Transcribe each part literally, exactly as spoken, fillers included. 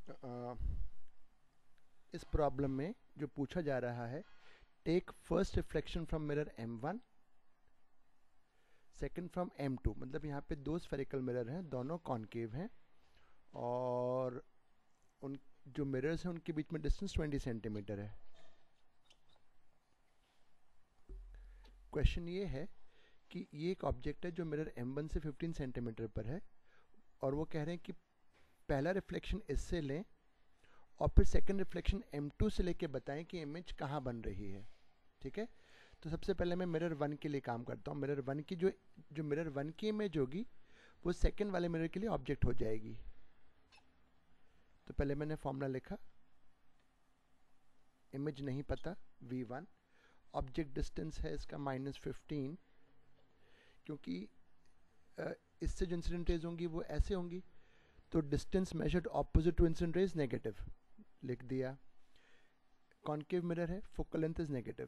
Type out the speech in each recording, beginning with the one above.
आ, इस प्रॉब्लम में जो पूछा जा रहा है, take first reflection from mirror M one, second from M two. मतलब यहाँ पे दो स्फेरिकल मिरर हैं, दोनों कॉनकेव हैं, और उन जो मिरर्स हैं उनके बीच में डिस्टेंस ट्वेंटी सेंटीमीटर है। क्वेश्चन ये है कि ये एक ऑब्जेक्ट है जो मिरर एम वन से फिफ्टीन सेंटीमीटर पर है, और वो कह रहे हैं कि पहला रिफ्लेक्शन इससे लें और फिर सेकंड रिफ्लेक्शन एम टू से लेके बताएं कि इमेज कहाँ बन रही है। ठीक है, तो सबसे पहले मैं मिरर वन के लिए काम करता हूँ। मिरर वन की जो जो मिरर वन की इमेज होगी वो सेकंड वाले मिरर के लिए ऑब्जेक्ट हो जाएगी। तो पहले मैंने फॉर्मूला लिखा, इमेज नहीं पता वी वन, ऑब्जेक्ट डिस्टेंस है इसका माइनस फिफ्टीन, क्योंकि इससे जो इंसिडेंट रेज होंगी वो ऐसे होंगी, तो distance measured opposite to incident rays negative लिख दिया। कॉनकेव मिरर है, फोकल लेंथ इज नेगेटिव।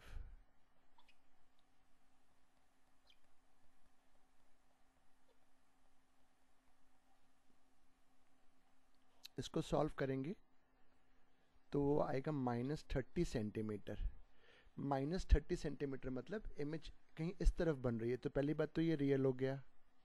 इसको सॉल्व करेंगे तो वो आएगा minus thirty centimetre. Minus thirty centimetre मतलब इमेज कहीं इस तरफ बन रही है, तो पहली बात तो ये रियल हो गया।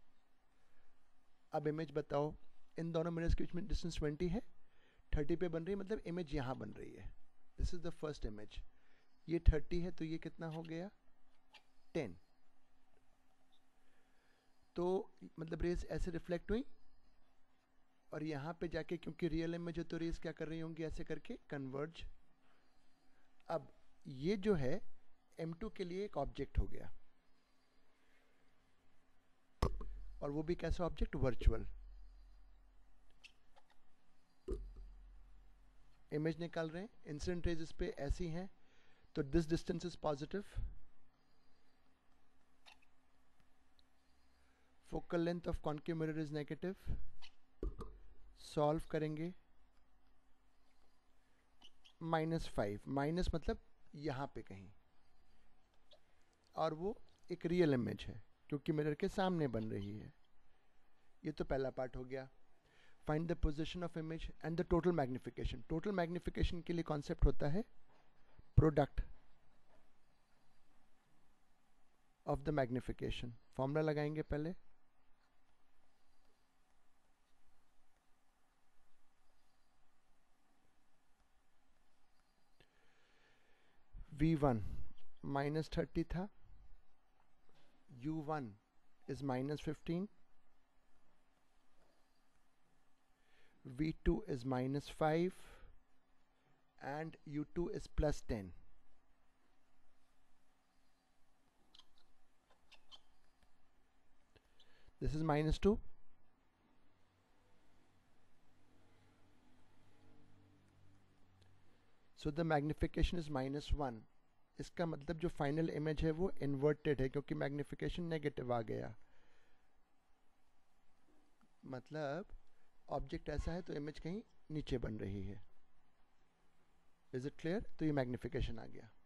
अब इमेज बताओ, इन दोनों मिरर्स के बीच में डिस्टेंस ट्वेंटी है, थर्टी पे बन रही है, मतलब इमेज यहाँ बन रही है। This is the first image. ये थर्टी है तो ये कितना हो गया, टेन। तो मतलब रेज ऐसे रिफ्लेक्ट हुई, और यहाँ पे जाके क्योंकि रियल इमेज है तो रेज क्या कर रही होंगी, ऐसे करके कन्वर्ज। अब ये जो है एम टू के लिए एक ऑब्जेक्ट हो गया, और वो भी कैसा ऑब्जेक्ट, वर्चुअल। इमेज निकाल रहे हैं, इंसिडेंट रेज इस पे ऐसी हैं, तो this distance is positive, focal length of concave mirror is negative. Solve करेंगे, माइनस फाइव, माइनस मतलब यहाँ पे कहीं, और वो एक रियल इमेज है क्योंकि मिरर के सामने बन रही है। ये तो पहला पार्ट हो गया। Find the position of image and the total magnification. Total magnification के लिए कॉन्सेप्ट होता है product of the magnification. Formula लगाएंगे पहले, वी वन माइनस थर्टी था, U one is minus fifteen, V two is minus five, and U two is plus ten. This is minus two. So the magnification is minus one. इसका मतलब जो final image है वो inverted है क्योंकि magnification negative आ गया। मतलब object ऐसा है तो इमेज कहीं नीचे बन रही है। Is it clear? तो ये मैग्निफिकेशन आ गया।